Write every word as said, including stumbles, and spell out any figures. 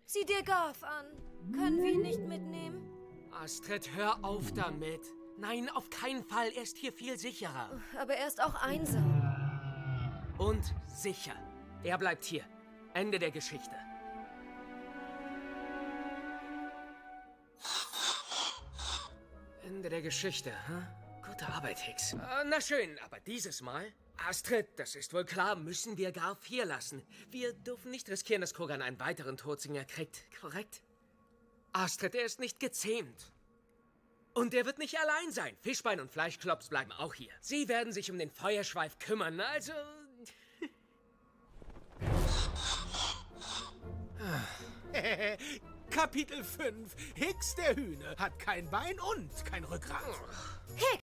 Sieh dir Garth an. Können wir ihn nicht mitnehmen? Astrid, hör auf damit. Nein, auf keinen Fall. Er ist hier viel sicherer. Aber er ist auch einsam. Und sicher. Er bleibt hier. Ende der Geschichte. Ende der Geschichte, hm? Gute Arbeit, Hicks. Äh, na schön, aber dieses Mal... Astrid, das ist wohl klar, müssen wir Garth hier lassen. Wir dürfen nicht riskieren, dass Kogan einen weiteren Todsinger kriegt. Korrekt? Astrid, er ist nicht gezähmt. Und er wird nicht allein sein. Fischbein und Fleischklops bleiben auch hier. Sie werden sich um den Feuerschweif kümmern, also... Kapitel fünf. Hicks der Hühne hat kein Bein und kein Rückgrat. Hicks!